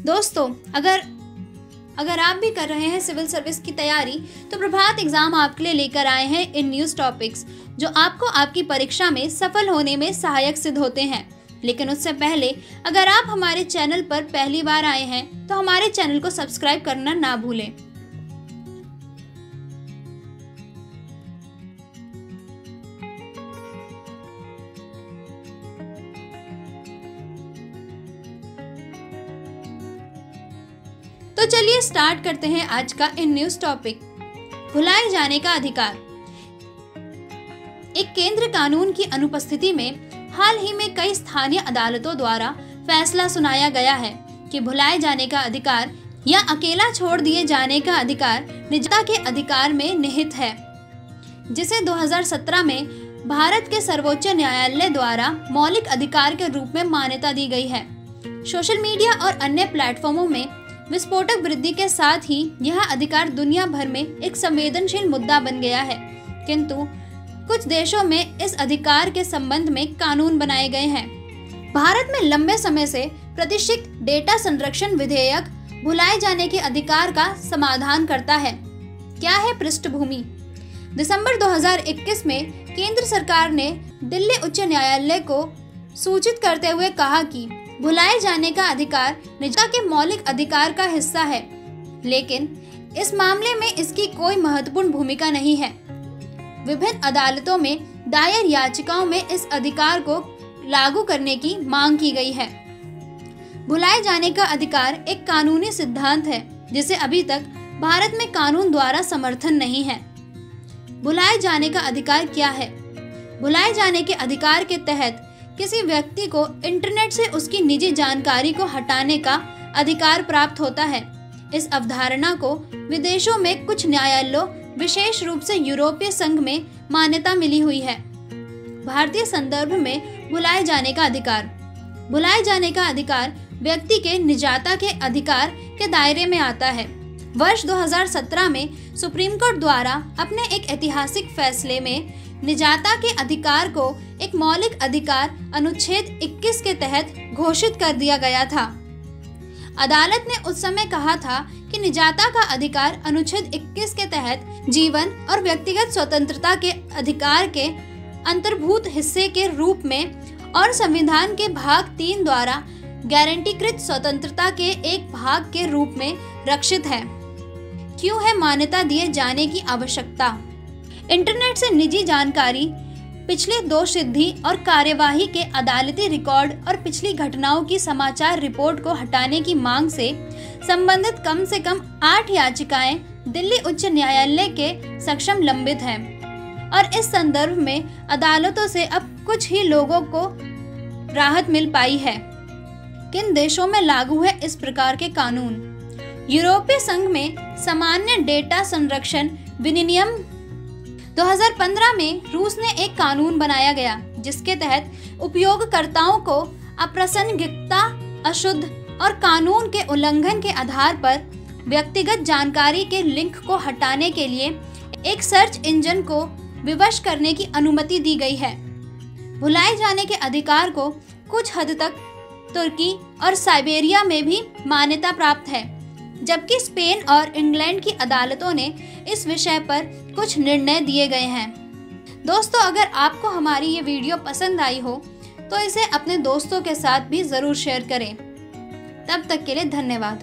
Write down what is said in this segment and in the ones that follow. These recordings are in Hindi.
दोस्तों, अगर आप भी कर रहे हैं सिविल सर्विस की तैयारी, तो प्रभात एग्जाम आपके लिए लेकर आए हैं इन न्यूज़ टॉपिक्स जो आपको आपकी परीक्षा में सफल होने में सहायक सिद्ध होते हैं। लेकिन उससे पहले अगर आप हमारे चैनल पर पहली बार आए हैं तो हमारे चैनल को सब्सक्राइब करना ना भूलें। तो चलिए स्टार्ट करते हैं आज का इन न्यूज़ टॉपिक। भुलाए जाने का अधिकार। एक केंद्र कानून की अनुपस्थिति में हाल ही में कई स्थानीय अदालतों द्वारा फैसला सुनाया गया है कि भुलाए जाने का अधिकार या अकेला छोड़ दिए जाने का अधिकार निजता के अधिकार में निहित है, जिसे 2017 में भारत के सर्वोच्च न्यायालय द्वारा मौलिक अधिकार के रूप में मान्यता दी गई है। सोशल मीडिया और अन्य प्लेटफॉर्मों में विस्फोटक वृद्धि के साथ ही यह अधिकार दुनिया भर में एक संवेदनशील मुद्दा बन गया है, किंतु कुछ देशों में इस अधिकार के संबंध में कानून बनाए गए हैं। भारत में लंबे समय से प्रतीक्षित डेटा संरक्षण विधेयक भुलाए जाने के अधिकार का समाधान करता है। क्या है पृष्ठभूमि? दिसंबर 2021 में केंद्र सरकार ने दिल्ली उच्च न्यायालय को सूचित करते हुए कहा कि भुलाए जाने का अधिकार निजता के मौलिक अधिकार का हिस्सा है, लेकिन इस मामले में इसकी कोई महत्वपूर्ण भूमिका नहीं है। विभिन्न अदालतों में दायर याचिकाओं में इस अधिकार को लागू करने की मांग की गई है। भुलाए जाने का अधिकार एक कानूनी सिद्धांत है जिसे अभी तक भारत में कानून द्वारा समर्थन नहीं है। भुलाए जाने का अधिकार क्या है? भुलाए जाने के अधिकार के तहत किसी व्यक्ति को इंटरनेट से उसकी निजी जानकारी को हटाने का अधिकार प्राप्त होता है। इस अवधारणा को विदेशों में कुछ न्यायालयों, विशेष रूप से यूरोपीय संघ में मान्यता मिली हुई है। भारतीय संदर्भ में भुलाए जाने का अधिकार। भुलाए जाने का अधिकार व्यक्ति के निजता के अधिकार के दायरे में आता है। वर्ष 2017 में सुप्रीम कोर्ट द्वारा अपने एक ऐतिहासिक फैसले में निजता के अधिकार को एक मौलिक अधिकार अनुच्छेद 21 के तहत घोषित कर दिया गया था। अदालत ने उस समय कहा था कि निजता का अधिकार अनुच्छेद 21 के तहत जीवन और व्यक्तिगत स्वतंत्रता के अधिकार के अंतर्भूत हिस्से के रूप में और संविधान के भाग 3 द्वारा गारंटीकृत स्वतंत्रता के एक भाग के रूप में रक्षित है। क्यों है मान्यता दिए जाने की आवश्यकता? इंटरनेट से निजी जानकारी, पिछले दोषसिद्धि और कार्यवाही के अदालती रिकॉर्ड और पिछली घटनाओं की समाचार रिपोर्ट को हटाने की मांग से संबंधित कम से कम 8 याचिकाएं दिल्ली उच्च न्यायालय के समक्ष लंबित हैं और इस संदर्भ में अदालतों से अब कुछ ही लोगों को राहत मिल पाई है। किन देशों में लागू है इस प्रकार के कानून? यूरोपीय संघ में सामान्य डेटा संरक्षण विनियम 2015 में रूस ने एक कानून बनाया गया जिसके तहत उपयोगकर्ताओं को अप्रासंगिकता, अशुद्ध और कानून के उल्लंघन के आधार पर व्यक्तिगत जानकारी के लिंक को हटाने के लिए एक सर्च इंजन को विवश करने की अनुमति दी गई है। भुलाए जाने के अधिकार को कुछ हद तक तुर्की और साइबेरिया में भी मान्यता प्राप्त है, जबकि स्पेन और इंग्लैंड की अदालतों ने इस विषय पर कुछ निर्णय दिए गए हैं। दोस्तों, अगर आपको हमारी ये वीडियो पसंद आई हो तो इसे अपने दोस्तों के साथ भी जरूर शेयर करें। तब तक के लिए धन्यवाद।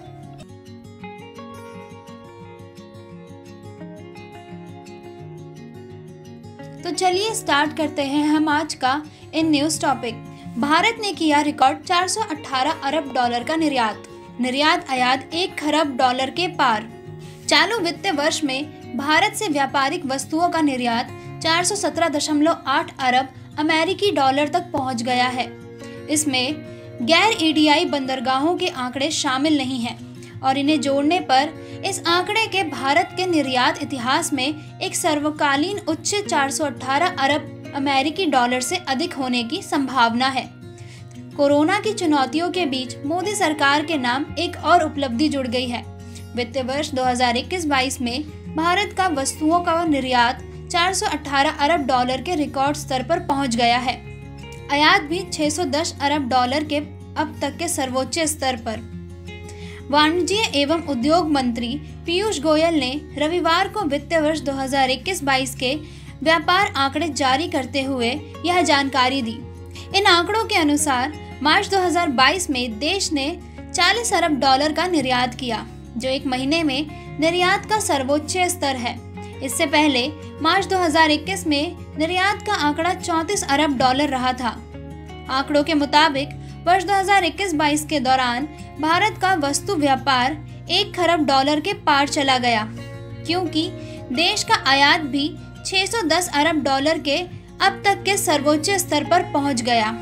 तो चलिए स्टार्ट करते हैं हम आज का इन न्यूज़ टॉपिक। भारत ने किया रिकॉर्ड 418 अरब डॉलर का निर्यात आयात 1 खरब डॉलर के पार। चालू वित्तीय वर्ष में भारत से व्यापारिक वस्तुओं का निर्यात 417.8 अरब अमेरिकी डॉलर तक पहुंच गया है। इसमें गैर ईडीआई बंदरगाहों के आंकड़े शामिल नहीं हैं और इन्हें जोड़ने पर इस आंकड़े के भारत के निर्यात इतिहास में एक सर्वकालीन उच्च 418 अरब अमेरिकी डॉलर से अधिक होने की संभावना है। कोरोना की चुनौतियों के बीच मोदी सरकार के नाम एक और उपलब्धि जुड़ गई है। वित्तीय वर्ष 2021-22 में भारत का वस्तुओं का निर्यात 418 अरब डॉलर के रिकॉर्ड स्तर पर पहुंच गया है। आयात भी 610 अरब डॉलर के अब तक के सर्वोच्च स्तर पर। वाणिज्य एवं उद्योग मंत्री पीयूष गोयल ने रविवार को वित्त वर्ष 2021-22 के व्यापार आंकड़े जारी करते हुए यह जानकारी दी। इन आंकड़ों के अनुसार मार्च 2022 में देश ने $40 अरब का निर्यात किया, जो एक महीने में निर्यात का सर्वोच्च स्तर है। इससे पहले मार्च 2021 में निर्यात का आंकड़ा $34 अरब रहा था। आंकड़ों के मुताबिक वर्ष 2021-22 के दौरान भारत का वस्तु व्यापार $1 खरब के पार चला गया, क्योंकि देश का आयात भी $610 अरब के अब तक के सर्वोच्च स्तर पर पहुंच गया।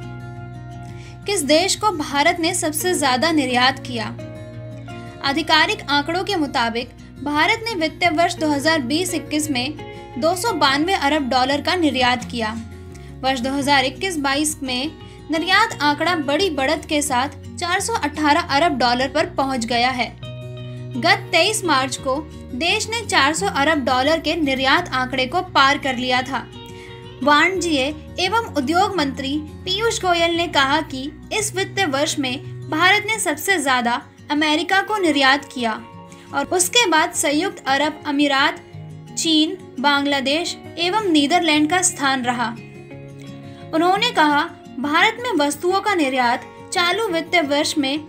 किस देश को भारत ने सबसे ज्यादा निर्यात किया? आधिकारिक आंकड़ों के मुताबिक भारत ने वित्तीय वर्ष 2020-21 में $292 अरब का निर्यात किया। वर्ष 2021-22 में निर्यात आंकड़ा बड़ी बढ़त के साथ $418 अरब पर पहुंच गया है। गत 23 मार्च को देश ने $400 अरब के निर्यात आंकड़े को पार कर लिया था। वाणिज्य एवं उद्योग मंत्री पीयूष गोयल ने कहा कि इस वित्तीय वर्ष में भारत ने सबसे ज्यादा अमेरिका को निर्यात किया और उसके बाद संयुक्त अरब अमीरात, चीन, बांग्लादेश एवं नीदरलैंड का स्थान रहा। उन्होंने कहा, भारत में वस्तुओं का निर्यात चालू वित्तीय वर्ष में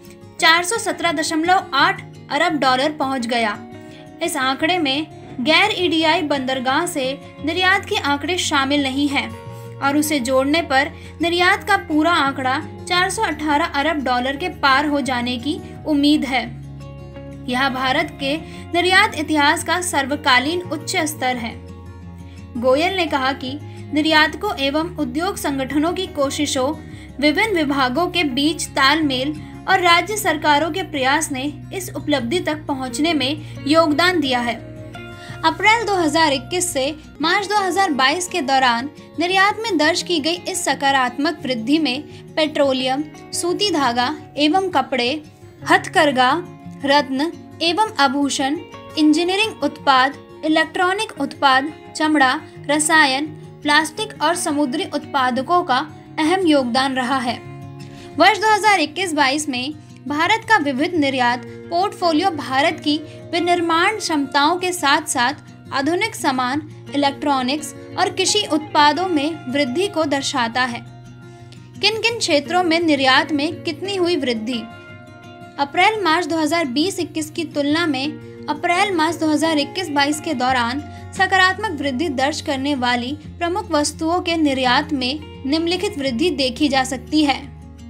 $417.8 अरब पहुंच गया। इस आंकड़े में गैर ईडीआई बंदरगाह से निर्यात के आंकड़े शामिल नहीं हैं और उसे जोड़ने पर निर्यात का पूरा आंकड़ा $418 अरब के पार हो जाने की उम्मीद है। यह भारत के निर्यात इतिहास का सर्वकालीन उच्च स्तर है। गोयल ने कहा कि निर्यातकों एवं उद्योग संगठनों की कोशिशों, विभिन्न विभागों के बीच तालमेल और राज्य सरकारों के प्रयास ने इस उपलब्धि तक पहुंचने में योगदान दिया है। अप्रैल 2021 से मार्च 2022 के दौरान निर्यात में दर्ज की गई इस सकारात्मक वृद्धि में पेट्रोलियम, सूती धागा एवं कपड़े, हथकरघा, रत्न एवं आभूषण, इंजीनियरिंग उत्पाद, इलेक्ट्रॉनिक उत्पाद, चमड़ा, रसायन, प्लास्टिक और समुद्री उत्पादकों का अहम योगदान रहा है। वर्ष 2021-22 में भारत का विविध निर्यात पोर्टफोलियो भारत की विनिर्माण क्षमताओं के साथ साथ आधुनिक सामान, इलेक्ट्रॉनिक्स और कृषि उत्पादों में वृद्धि को दर्शाता है। किन किन क्षेत्रों में निर्यात में कितनी हुई वृद्धि? अप्रैल मार्च 2020-21 की तुलना में अप्रैल मार्च 2021-22 के दौरान सकारात्मक वृद्धि दर्ज करने वाली प्रमुख वस्तुओं के निर्यात में निम्नलिखित वृद्धि देखी जा सकती है।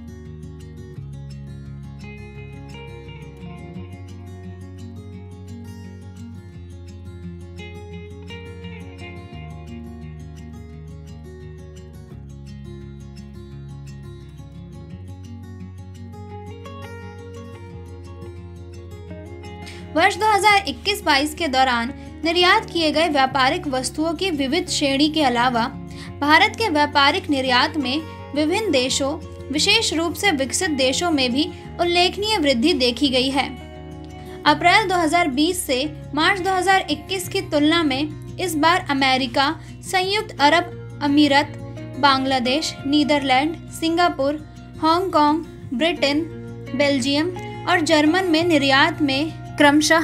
वर्ष 2021-22 के दौरान निर्यात किए गए व्यापारिक वस्तुओं की विविध श्रेणी के अलावा भारत के व्यापारिक निर्यात में विभिन्न देशों, विशेष रूप से विकसित देशों में भी उल्लेखनीय वृद्धि देखी गई है। अप्रैल 2020 से मार्च 2021 की तुलना में इस बार अमेरिका, संयुक्त अरब अमीरात, Bangladesh, Netherland, Singapore, Hong Kong, Britain, Belgium और जर्मन में निर्यात में क्रमशः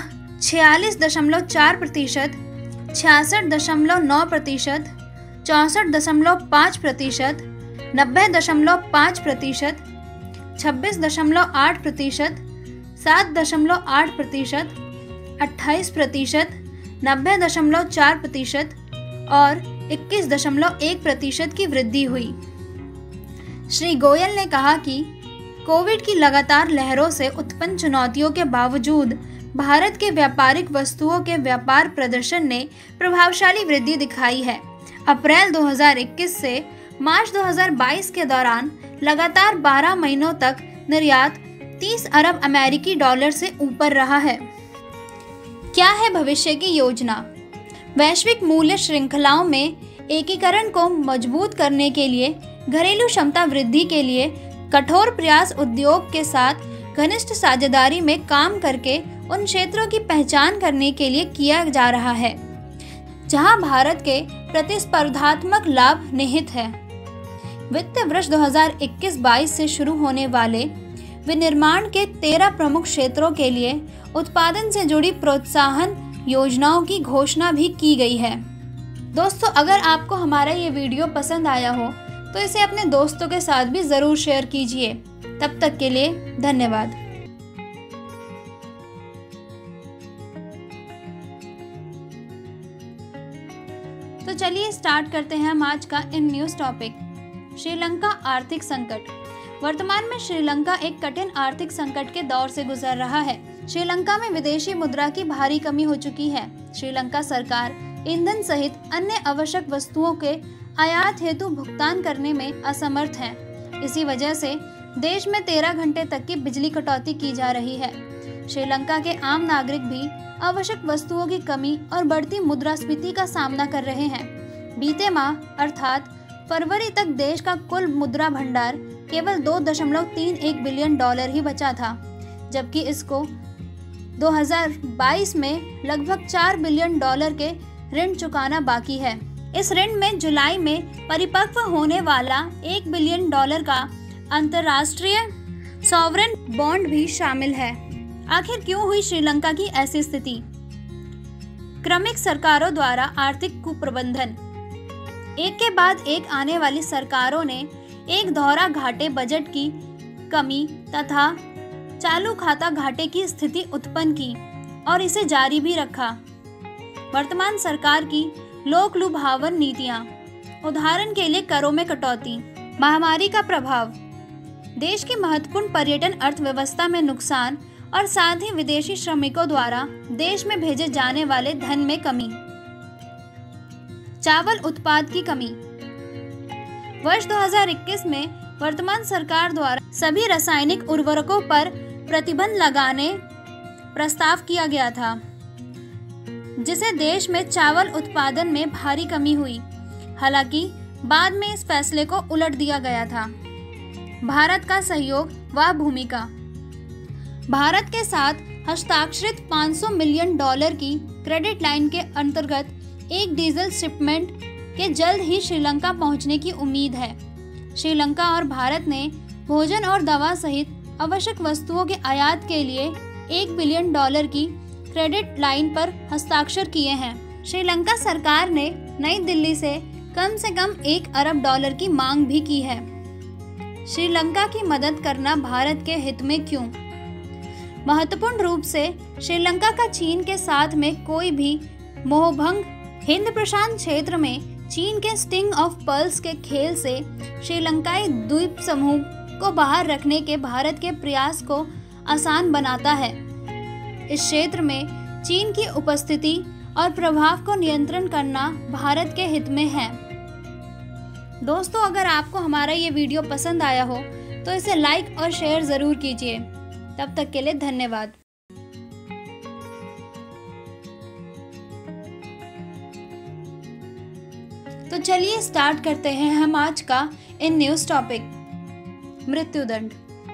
46.4%, 66.9%, 64.5%, 90.5%, 26.8%, 7.8%, 28%, 90.4% और 21.1% की वृद्धि हुई। श्री गोयल ने कहा कि कोविड की लगातार लहरों से उत्पन्न चुनौतियों के बावजूद भारत के व्यापारिक वस्तुओं के व्यापार प्रदर्शन ने प्रभावशाली वृद्धि दिखाई है। अप्रैल 2021 से मार्च 2022 के दौरान लगातार 12 महीनों तक निर्यात $30 अरब अमेरिकी डॉलर से ऊपर रहा है। क्या है भविष्य की योजना? वैश्विक मूल्य श्रृंखलाओं में एकीकरण को मजबूत करने के लिए, घरेलू क्षमता वृद्धि के लिए कठोर प्रयास, उद्योग के साथ घनिष्ठ साझेदारी में काम करके उन क्षेत्रों की पहचान करने के लिए किया जा रहा है जहां भारत के प्रतिस्पर्धात्मक लाभ निहित है। वित्त वर्ष 2021-22 से शुरू होने वाले विनिर्माण के 13 प्रमुख क्षेत्रों के लिए उत्पादन से जुड़ी प्रोत्साहन योजनाओं की घोषणा भी की गई है। दोस्तों, अगर आपको हमारा ये वीडियो पसंद आया हो तो इसे अपने दोस्तों के साथ भी ज़रूर शेयर कीजिए। तब तक के लिए धन्यवाद। तो चलिए स्टार्ट करते हैं हम आज का इन न्यूज़ टॉपिक। श्रीलंका आर्थिक संकट। वर्तमान में श्रीलंका एक कठिन आर्थिक संकट के दौर से गुजर रहा है। श्रीलंका में विदेशी मुद्रा की भारी कमी हो चुकी है। श्रीलंका सरकार ईंधन सहित अन्य आवश्यक वस्तुओं के आयात हेतु भुगतान करने में असमर्थ है। इसी वजह से देश में 13 घंटे तक की बिजली कटौती की जा रही है। श्रीलंका के आम नागरिक भी आवश्यक वस्तुओं की कमी और बढ़ती मुद्रास्फीति का सामना कर रहे हैं। बीते माह अर्थात फरवरी तक देश का कुल मुद्रा भंडार केवल $2.31 बिलियन ही बचा था, जबकि इसको 2022 में लगभग $4 बिलियन के ऋण चुकाना बाकी है। इस ऋण में जुलाई में परिपक्व होने वाला $1 बिलियन का अंतर्राष्ट्रीय सॉवरेन बॉन्ड भी शामिल है। आखिर क्यों हुई श्रीलंका की ऐसी स्थिति? क्रमिक सरकारों द्वारा आर्थिक कुप्रबंधन। एक के बाद एक आने वाली सरकारों ने एक दोहरा घाटे बजट की कमी तथा चालू खाता घाटे की स्थिति उत्पन्न की और इसे जारी भी रखा। वर्तमान सरकार की लोक लुभावन नीतियां, उदाहरण के लिए करों में कटौती, महामारी का प्रभाव, देश की महत्वपूर्ण पर्यटन अर्थव्यवस्था में नुकसान और साथ ही विदेशी श्रमिकों द्वारा देश में भेजे जाने वाले धन में कमी। चावल उत्पाद की कमी। वर्ष 2021 में वर्तमान सरकार द्वारा सभी रासायनिक उर्वरकों पर प्रतिबंध लगाने प्रस्ताव किया गया था, जिससे देश में चावल उत्पादन में भारी कमी हुई। हालांकि बाद में इस फैसले को उलट दिया गया था। भारत का सहयोग व भूमिका। भारत के साथ हस्ताक्षरित $500 मिलियन की क्रेडिट लाइन के अंतर्गत एक डीजल शिपमेंट के जल्द ही श्रीलंका पहुंचने की उम्मीद है। श्रीलंका और भारत ने भोजन और दवा सहित आवश्यक वस्तुओं के आयात के लिए $1 बिलियन की क्रेडिट लाइन पर हस्ताक्षर किए हैं। श्रीलंका सरकार ने नई दिल्ली से कम $1 अरब की मांग भी की है। श्रीलंका की मदद करना भारत के हित में क्यों? महत्वपूर्ण रूप से श्रीलंका का चीन के साथ में कोई भी मोहभंग हिंद प्रशांत क्षेत्र में चीन के स्टिंग ऑफ पर्ल्स के खेल से श्रीलंकाई द्वीप समूह को बाहर रखने के भारत के प्रयास को आसान बनाता है। इस क्षेत्र में चीन की उपस्थिति और प्रभाव को नियंत्रण करना भारत के हित में है। दोस्तों, अगर आपको हमारा ये वीडियो पसंद आया हो तो इसे लाइक और शेयर ज़रूर कीजिए। तब तक के लिए धन्यवाद। तो चलिए स्टार्ट करते हैं हम आज का इन न्यूज़ टॉपिक। मृत्युदंड।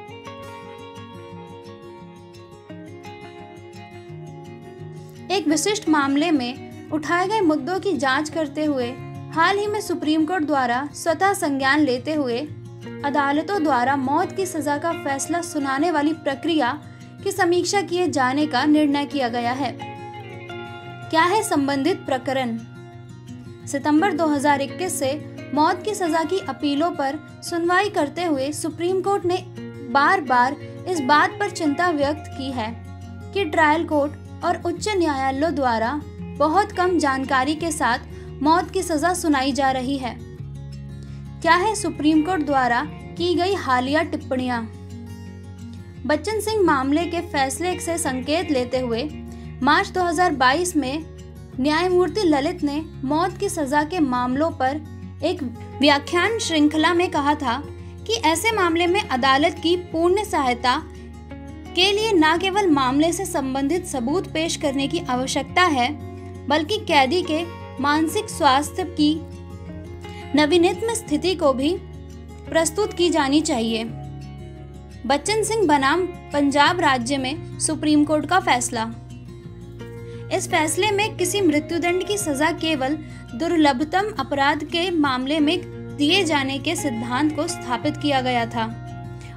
एक विशिष्ट मामले में उठाए गए मुद्दों की जांच करते हुए हाल ही में सुप्रीम कोर्ट द्वारा स्वतः संज्ञान लेते हुए अदालतों द्वारा मौत की सजा का फैसला सुनाने वाली प्रक्रिया की समीक्षा किए जाने का निर्णय किया गया है। क्या है संबंधित प्रकरण? सितंबर 2021 से मौत की सजा की अपीलों पर सुनवाई करते हुए सुप्रीम कोर्ट ने बार बार इस बात पर चिंता व्यक्त की है कि ट्रायल कोर्ट और उच्च न्यायालयों द्वारा बहुत कम जानकारी के साथ मौत की सजा सुनाई जा रही है। क्या है सुप्रीम कोर्ट द्वारा की गई हालिया टिप्पणियां? बच्चन सिंह मामले के फैसले से संकेत लेते हुए मार्च 2022 में न्यायमूर्ति ललित ने मौत की सजा के मामलों पर एक व्याख्यान श्रृंखला में कहा था कि ऐसे मामले में अदालत की पूर्ण सहायता के लिए न केवल मामले से संबंधित सबूत पेश करने की आवश्यकता है, बल्कि कैदी के मानसिक स्वास्थ्य की नवीनतम स्थिति को भी प्रस्तुत की जानी चाहिए। बच्चन सिंह बनाम पंजाब राज्य में सुप्रीम कोर्ट का फैसला। इस फैसले में किसी मृत्युदंड की सजा केवल दुर्लभतम अपराध के मामले में दिए जाने के सिद्धांत को स्थापित किया गया था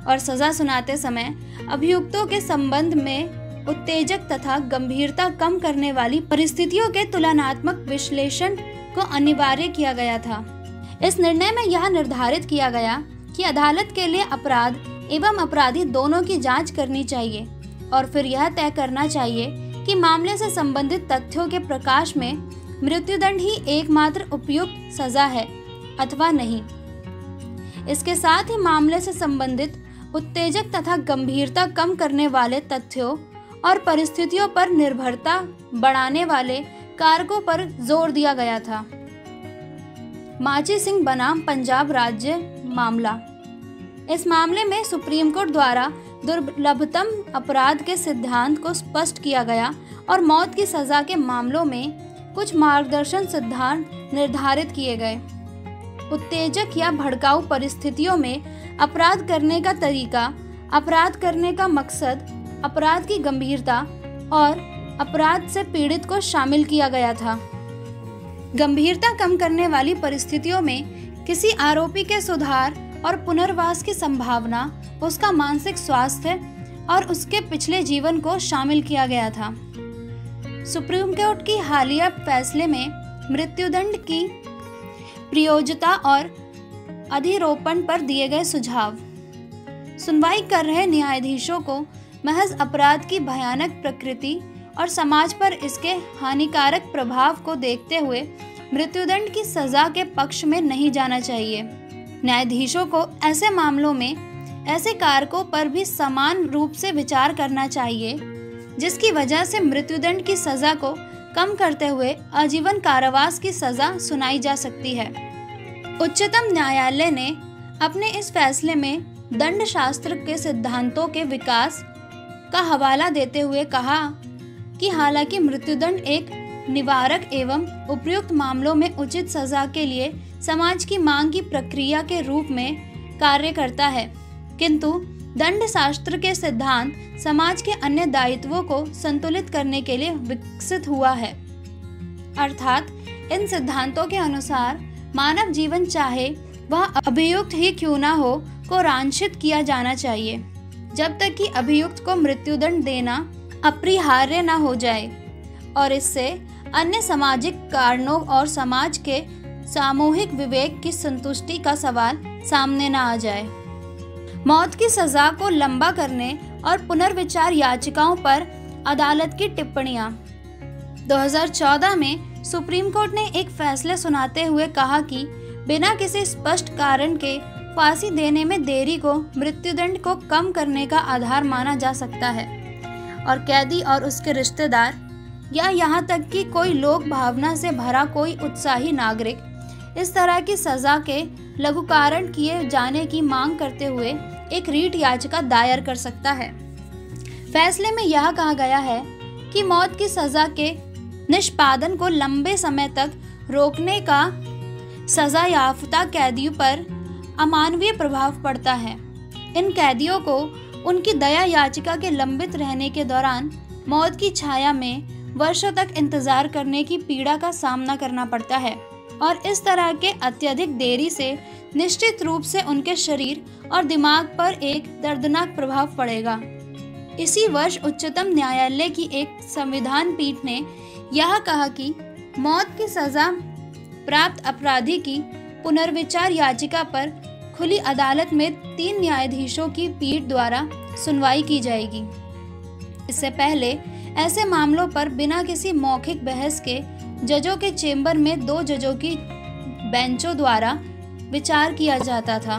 और सजा सुनाते समय अभियुक्तों के संबंध में उत्तेजक तथा गंभीरता कम करने वाली परिस्थितियों के तुलनात्मक विश्लेषण को अनिवार्य किया गया था। इस निर्णय में यह निर्धारित किया गया कि अदालत के लिए अपराध एवं अपराधी दोनों की जांच करनी चाहिए और फिर यह तय करना चाहिए कि मामले से संबंधित तथ्यों के प्रकाश में मृत्युदंड ही एकमात्र उपयुक्त सजा है अथवा नहीं। इसके साथ ही मामले से संबंधित उत्तेजक तथा गंभीरता कम करने वाले तथ्यों और परिस्थितियों पर निर्भरता बढ़ाने वाले कारकों पर जोर दिया गया था। माची सिंह बनाम पंजाब राज्य मामला। इस मामले में सुप्रीम कोर्ट द्वारा दुर्लभतम अपराध के सिद्धांत को स्पष्ट किया गया और मौत की सजा के मामलों में कुछ मार्गदर्शन सिद्धांत निर्धारित किए गए। उत्तेजक या भड़काऊ परिस्थितियों में अपराध करने का तरीका, अपराध करने का मकसद, अपराध की गंभीरता और अपराध से पीड़ित को शामिल किया गया था। गंभीरता कम करने वाली परिस्थितियों में किसी आरोपी के सुधार और पुनर्वास की संभावना, उसका मानसिक स्वास्थ्य और उसके पिछले जीवन को शामिल किया गया था। सुप्रीम कोर्ट की हालिया फैसले में मृत्युदंड की प्रयोज्यता और अधिरोपण पर दिए गए सुझाव। सुनवाई कर रहे न्यायाधीशों को महज अपराध की भयानक प्रकृति और समाज पर इसके हानिकारक प्रभाव को देखते हुए मृत्युदंड की सजा के पक्ष में नहीं जाना चाहिए। न्यायाधीशों को ऐसे मामलों में ऐसे कारकों पर भी समान रूप से विचार करना चाहिए जिसकी वजह से मृत्युदंड की सजा को कम करते हुए आजीवन कारावास की सजा सुनाई जा सकती है। उच्चतम न्यायालय ने अपने इस फैसले में दंड शास्त्र के सिद्धांतों के विकास का हवाला देते हुए कहा कि हालांकि मृत्युदंड एक निवारक एवं उपयुक्त मामलों में उचित सजा के लिए समाज की मांग की प्रक्रिया के रूप में कार्य करता है, किंतु दंड शास्त्र के सिद्धांत समाज के अन्य दायित्वों को संतुलित करने के लिए विकसित हुआ है। अर्थात इन सिद्धांतों के अनुसार मानव जीवन चाहे वह अभियुक्त ही क्यों न हो को रांछित किया जाना चाहिए जब तक कि अभियुक्त को मृत्युदंड देना अपरिहार्य न हो जाए और इससे अन्य सामाजिक कारणों और समाज के सामूहिक विवेक की संतुष्टि का सवाल सामने न आ जाए। मौत की सजा को लंबा करने और पुनर्विचार याचिकाओं पर अदालत की टिप्पणियां। 2014 में सुप्रीम कोर्ट ने एक फैसला सुनाते हुए कहा कि बिना किसी स्पष्ट कारण के फांसी देने में देरी को मृत्युदंड को कम करने का आधार माना जा सकता है और कैदी और उसके रिश्तेदार या यहाँ तक कि कोई लोक भावना से भरा कोई उत्साही नागरिक इस तरह की सजा के लघुकरण किए जाने की मांग करते हुए एक रीट याचिका दायर कर सकता है। फैसले में यह कहा गया है कि मौत की सजा के निष्पादन को लंबे समय तक रोकने का सजा याफ्ता कैदियों पर अमानवीय प्रभाव पड़ता है। इन कैदियों को उनकी दया याचिका के लंबित रहने के दौरान मौत की छाया में वर्षों तक इंतजार करने की पीड़ा का सामना करना पड़ता है और इस तरह के अत्यधिक देरी से निश्चित रूप से उनके शरीर और दिमाग पर एक दर्दनाक प्रभाव पड़ेगा। इसी वर्ष उच्चतम न्यायालय की एक संविधान पीठ ने यह कहा कि मौत की सजा प्राप्त अपराधी की पुनर्विचार याचिका पर खुली अदालत में 3 न्यायाधीशों की पीठ द्वारा सुनवाई की जाएगी। इससे पहले ऐसे मामलों पर बिना किसी मौखिक बहस के जजों के चेंबर में 2 जजों की बेंचों द्वारा विचार किया जाता था।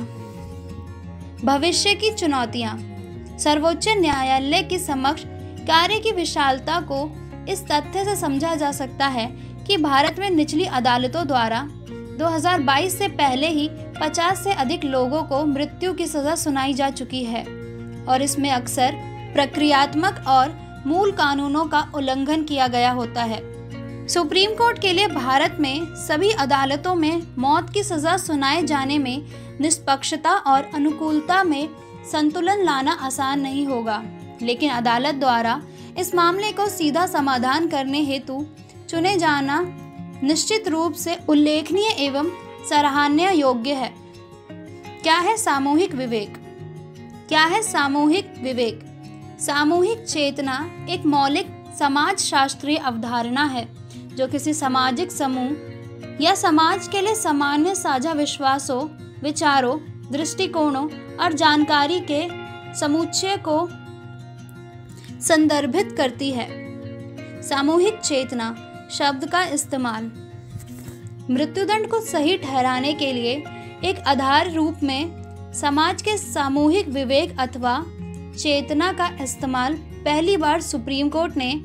भविष्य की चुनौतियां। सर्वोच्च न्यायालय के समक्ष कार्य की विशालता को इस तथ्य से समझा जा सकता है कि भारत में निचली अदालतों द्वारा 2022 से पहले ही 50 से अधिक लोगों को मृत्यु की सजा सुनाई जा चुकी है और इसमें अक्सर प्रक्रियात्मक और मूल कानूनों का उल्लंघन किया गया होता है। सुप्रीम कोर्ट के लिए भारत में सभी अदालतों में मौत की सजा सुनाए जाने में निष्पक्षता और अनुकूलता में संतुलन लाना आसान नहीं होगा, लेकिन अदालत द्वारा इस मामले को सीधा समाधान करने हेतु चुने जाना निश्चित रूप से उल्लेखनीय एवं सराहनीय योग्य है। क्या है सामूहिक विवेक? क्या है सामूहिक विवेक? सामूहिक चेतना एक मौलिक समाज शास्त्रीय अवधारणा है जो किसी सामाजिक समूह या समाज के लिए सामान्य साझा विश्वासों, विचारों, दृष्टिकोणों और जानकारी के समुच्चय को संदर्भित करती है। सामूहिक चेतना शब्द का इस्तेमाल मृत्युदंड को सही ठहराने के लिए एक आधार रूप में समाज के सामूहिक विवेक अथवा चेतना का इस्तेमाल पहली बार सुप्रीम कोर्ट ने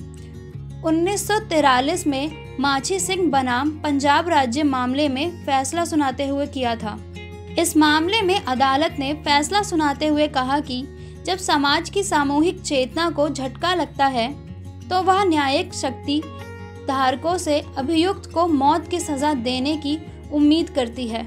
1943 में माछी सिंह बनाम पंजाब राज्य मामले में फैसला सुनाते हुए किया था। इस मामले में अदालत ने फैसला सुनाते हुए कहा कि जब समाज की सामूहिक चेतना को झटका लगता है तो वह न्यायिक शक्ति धारकों से अभियुक्त को मौत की सजा देने की उम्मीद करती है।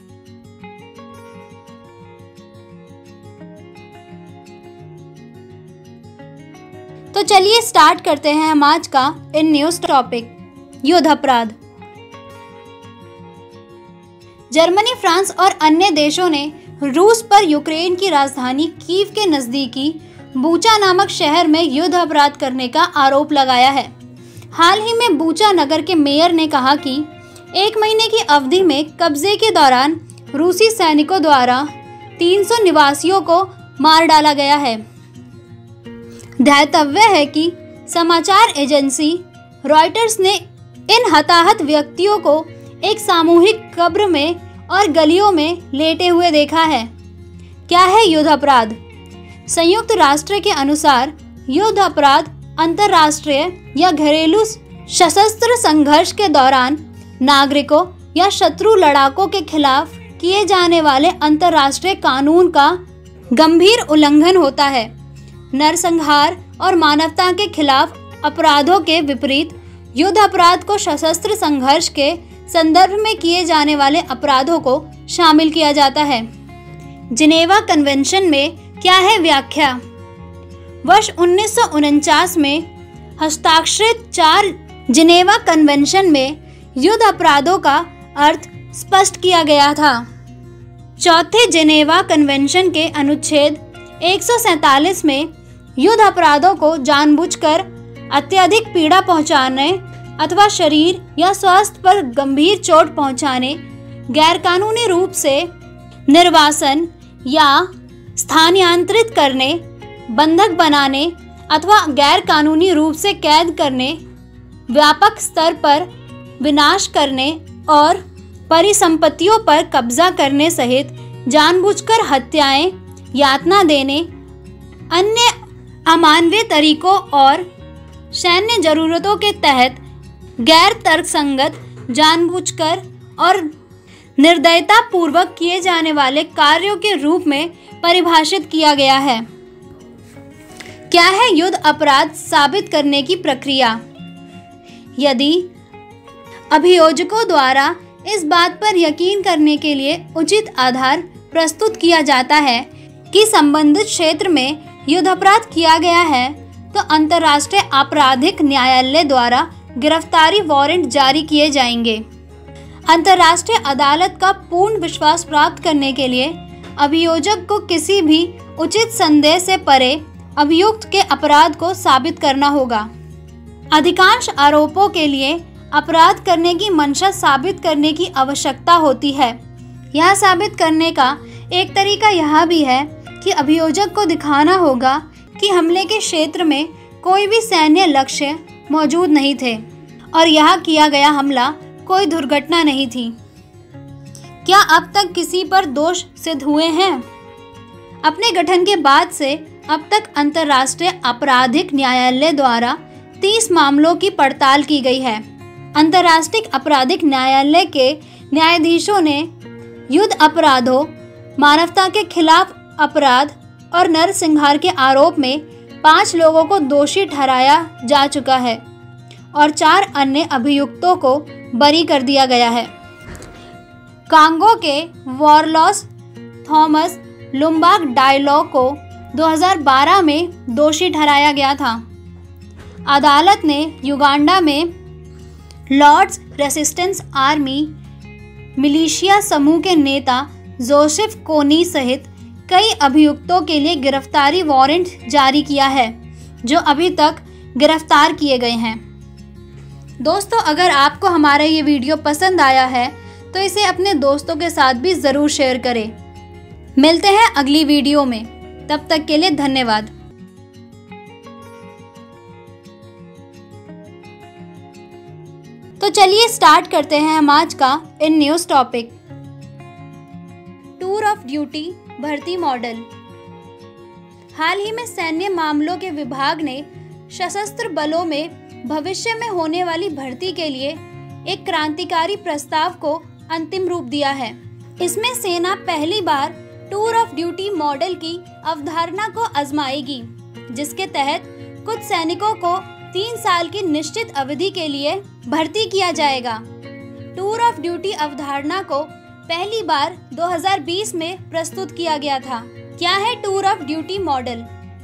तो चलिए स्टार्ट करते हैं हम आज का इन न्यूज टॉपिक, युद्ध अपराध। जर्मनी, फ्रांस और अन्य देशों ने रूस पर यूक्रेन की राजधानी कीव के नजदीकी बूचा नामक शहर में युद्ध अपराध करने का आरोप लगाया है। हाल ही में बूचा नगर के मेयर ने कहा कि 1 महीने की अवधि में कब्जे के दौरान रूसी सैनिकों द्वारा 300 निवासियों को मार डाला गया है। ध्यातव्य है कि समाचार एजेंसी रॉयटर्स ने इन हताहत व्यक्तियों को एक सामूहिक कब्र में और गलियों में लेटे हुए देखा है। क्या है युद्ध अपराध? संयुक्त राष्ट्र के अनुसार युद्ध अपराध अंतर्राष्ट्रीय या घरेलू सशस्त्र संघर्ष के दौरान नागरिकों या शत्रु लड़ाकों के खिलाफ किए जाने वाले अंतर्राष्ट्रीय कानून का गंभीर उल्लंघन होता है। नरसंहार और मानवता के खिलाफ अपराधों के विपरीत युद्ध अपराध को सशस्त्र संघर्ष के संदर्भ में किए जाने वाले अपराधों को शामिल किया जाता है। जिनेवा कन्वेंशन में क्या है व्याख्या? वर्ष 1949 में हस्ताक्षरित 4 जिनेवा कन्वेंशन में युद्ध अपराधों का अर्थ स्पष्ट किया गया था। चौथे जिनेवा कन्वेंशन के अनुच्छेद 147 में युद्ध अपराधों को जानबूझकर अत्यधिक पीड़ा पहुंचाने अथवा शरीर या स्वास्थ्य पर गंभीर चोट पहुंचाने, गैरकानूनी रूप से निर्वासन या स्थानांतरित करने, बंधक बनाने अथवा गैरकानूनी रूप से कैद करने, व्यापक स्तर पर विनाश करने और परिसंपत्तियों पर कब्जा करने सहित जानबूझकर हत्याएं, यातना देने, अन्य अमानवीय तरीकों और सैन्य जरूरतों के तहत गैर तर्कसंगत, जानबूझकर और निर्दयता पूर्वक किए जाने वाले कार्यों के रूप में परिभाषित किया गया है। क्या है युद्ध अपराध साबित करने की प्रक्रिया? यदि अभियोजकों द्वारा इस बात पर यकीन करने के लिए उचित आधार प्रस्तुत किया जाता है कि संबंधित क्षेत्र में युद्ध अपराध किया गया है, तो अंतर्राष्ट्रीय आपराधिक न्यायालय द्वारा गिरफ्तारी वारंट जारी किए जाएंगे। अंतर्राष्ट्रीय अदालत का पूर्ण विश्वास प्राप्त करने के लिए अभियोजक को किसी भी उचित संदेह से परे अभियुक्त के अपराध को साबित करना होगा। अधिकांश आरोपों के लिए अपराध करने की मंशा साबित करने की आवश्यकता होती है। यह साबित करने का एक तरीका यह भी है कि अभियोजक को दिखाना होगा कि हमले के क्षेत्र में कोई भी सैन्य लक्ष्य मौजूद नहीं थे और यह किया गया हमला कोई दुर्घटना नहीं थी। क्या अब तक किसी पर दोष सिद्ध हुए हैं? अपने गठन के बाद से अब तक अंतर्राष्ट्रीय आपराधिक न्यायालय द्वारा 30 मामलों की पड़ताल की गई है। अंतर्राष्ट्रीय आपराधिक न्यायालय के न्यायाधीशों ने युद्ध अपराधों, मानवता के खिलाफ अपराध और नरसंहार के आरोप में 5 लोगों को दोषी ठहराया जा चुका है और 4 अन्य अभियुक्तों को बरी कर दिया गया है। कांगो के वॉरलॉस थॉमस लुम्बाग डायलॉ को 2012 में दोषी ठहराया गया था। अदालत ने युगांडा में लॉर्ड्स रेसिस्टेंस आर्मी मिलिशिया समूह के नेता जोसेफ कोनी सहित कई अभियुक्तों के लिए गिरफ्तारी वारंट जारी किया है, जो अभी तक गिरफ्तार किए गए हैं। दोस्तों, अगर आपको हमारा ये वीडियो पसंद आया है तो इसे अपने दोस्तों के साथ भी ज़रूर शेयर करें। मिलते हैं अगली वीडियो में, तब तक के लिए धन्यवाद। तो चलिए स्टार्ट करते हैं हम आज का in news topic. Tour of duty भर्ती मॉडल। हाल ही में सैन्य मामलों के विभाग ने सशस्त्र बलों में भविष्य में होने वाली भर्ती के लिए एक क्रांतिकारी प्रस्ताव को अंतिम रूप दिया है। इसमें सेना पहली बार टूर ऑफ ड्यूटी मॉडल की अवधारणा को आजमाएगी, जिसके तहत कुछ सैनिकों को 3 साल की निश्चित अवधि के लिए भर्ती किया जाएगा। टूर ऑफ ड्यूटी अवधारणा को पहली बार 2020 में प्रस्तुत किया गया था। क्या है टूर ऑफ ड्यूटी मॉडल?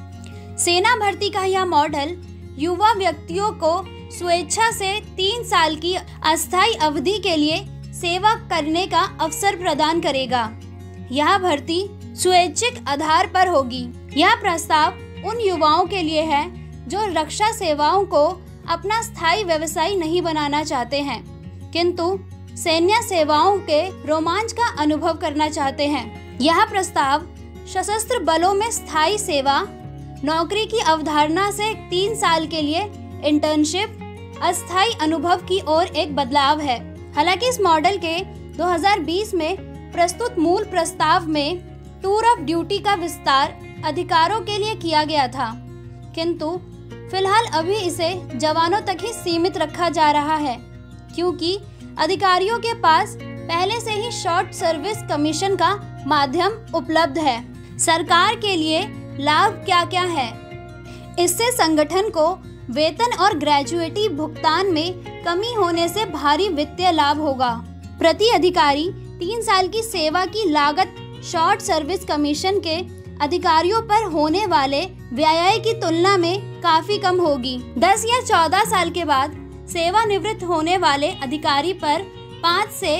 सेना भर्ती का यह मॉडल युवा व्यक्तियों को स्वेच्छा से 3 साल की अस्थायी अवधि के लिए सेवा करने का अवसर प्रदान करेगा। यह भर्ती स्वैच्छिक आधार पर होगी। यह प्रस्ताव उन युवाओं के लिए है जो रक्षा सेवाओं को अपना स्थायी व्यवसाय नहीं बनाना चाहते हैं, किंतु सैन्य सेवाओं के रोमांच का अनुभव करना चाहते हैं। यह प्रस्ताव सशस्त्र बलों में स्थायी सेवा, नौकरी की अवधारणा से 3 साल के लिए इंटर्नशिप, अस्थायी अनुभव की ओर एक बदलाव है। हालांकि इस मॉडल के 2020 में प्रस्तुत मूल प्रस्ताव में टूर ऑफ ड्यूटी का विस्तार अधिकारों के लिए किया गया था, किंतु फिलहाल अभी इसे जवानों तक ही सीमित रखा जा रहा है, क्योंकि अधिकारियों के पास पहले से ही शॉर्ट सर्विस कमीशन का माध्यम उपलब्ध है। सरकार के लिए लाभ क्या क्या है? इससे संगठन को वेतन और ग्रेजुएटी भुगतान में कमी होने से भारी वित्तीय लाभ होगा। प्रति अधिकारी 3 साल की सेवा की लागत शॉर्ट सर्विस कमीशन के अधिकारियों पर होने वाले व्यय की तुलना में काफी कम होगी। 10 या 14 साल के बाद सेवानिवृत्त होने वाले अधिकारी पर 5 से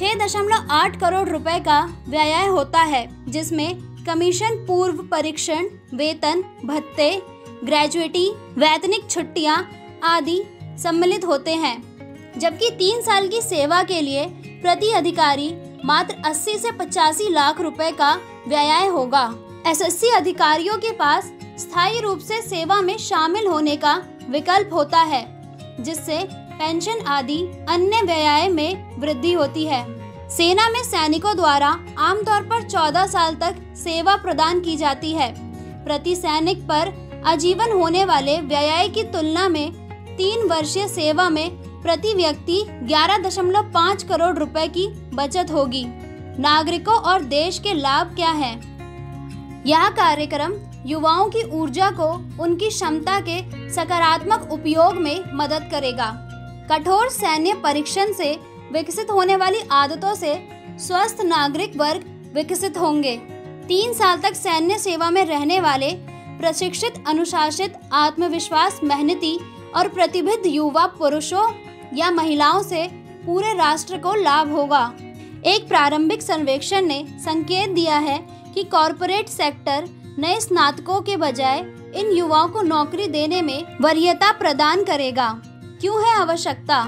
6.8 करोड़ रुपए का व्यय होता है, जिसमें कमीशन, पूर्व परीक्षण, वेतन, भत्ते, ग्रेजुएटी, वैतनिक छुट्टियां आदि सम्मिलित होते हैं। जबकि 3 साल की सेवा के लिए प्रति अधिकारी मात्र 80 से 85 लाख रुपए का व्यय होगा। एसएससी अधिकारियों के पास स्थायी रूप से सेवा में शामिल होने का विकल्प होता है, जिससे पेंशन आदि अन्य व्यय में वृद्धि होती है। सेना में सैनिकों द्वारा आमतौर पर 14 साल तक सेवा प्रदान की जाती है। प्रति सैनिक पर आजीवन होने वाले व्यय की तुलना में 3 वर्षीय सेवा में प्रति व्यक्ति 11.5 करोड़ रुपए की बचत होगी। नागरिकों और देश के लाभ क्या हैं? यह कार्यक्रम युवाओं की ऊर्जा को उनकी क्षमता के सकारात्मक उपयोग में मदद करेगा। कठोर सैन्य परीक्षण से विकसित होने वाली आदतों से स्वस्थ नागरिक वर्ग विकसित होंगे। 3 साल तक सैन्य सेवा में रहने वाले प्रशिक्षित, अनुशासित, आत्मविश्वास, मेहनती और प्रतिबद्ध युवा पुरुषों या महिलाओं से पूरे राष्ट्र को लाभ होगा। एक प्रारंभिक सर्वेक्षण ने संकेत दिया है कि कॉरपोरेट सेक्टर नए स्नातकों के बजाय इन युवाओं को नौकरी देने में वरीयता प्रदान करेगा। क्यों है आवश्यकता?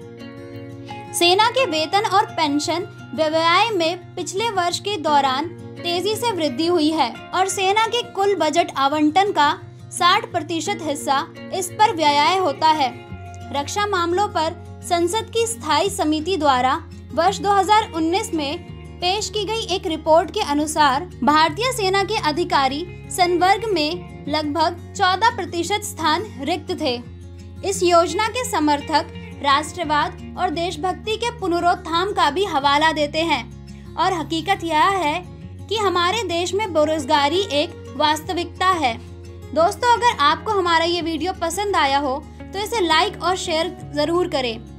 सेना के वेतन और पेंशन व्यय में पिछले वर्ष के दौरान तेजी से वृद्धि हुई है और सेना के कुल बजट आवंटन का 60% हिस्सा इस पर व्यय होता है। रक्षा मामलों पर संसद की स्थायी समिति द्वारा वर्ष 2019 में पेश की गई एक रिपोर्ट के अनुसार भारतीय सेना के अधिकारी संवर्ग में लगभग 14% स्थान रिक्त थे। इस योजना के समर्थक राष्ट्रवाद और देशभक्ति के पुनरुत्थान का भी हवाला देते हैं और हकीकत यह है कि हमारे देश में बेरोजगारी एक वास्तविकता है। दोस्तों, अगर आपको हमारा ये वीडियो पसंद आया हो तो इसे लाइक और शेयर जरूर करें।